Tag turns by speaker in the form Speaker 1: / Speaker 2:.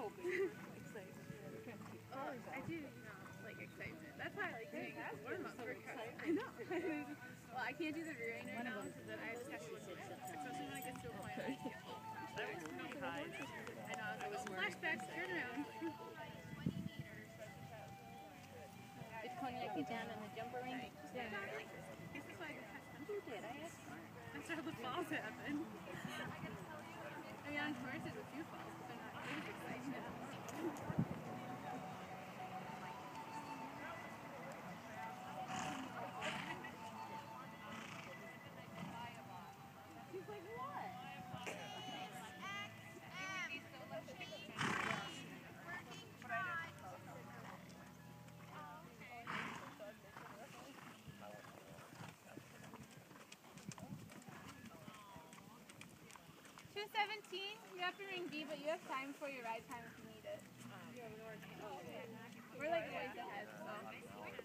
Speaker 1: hoping you were excited.
Speaker 2: I do, like excitement. That's why I like doing warm up for cars. I know. Well, I can't do the rearing right now, so then I just have to look at it. Especially when I get to a point where I get old. I know, I was like, flashbacks, turn around.
Speaker 3: Did Cognac get down in the jumper ring?
Speaker 2: Yeah. This is why I just have to.
Speaker 3: Who did? I asked.
Speaker 2: That's how the falls happen. I mean, on course there's a few falls, but they're not as exciting.
Speaker 3: She's like, what?
Speaker 2: You have to ring B, but you have time for your ride time if you need it. We're like ways ahead, so.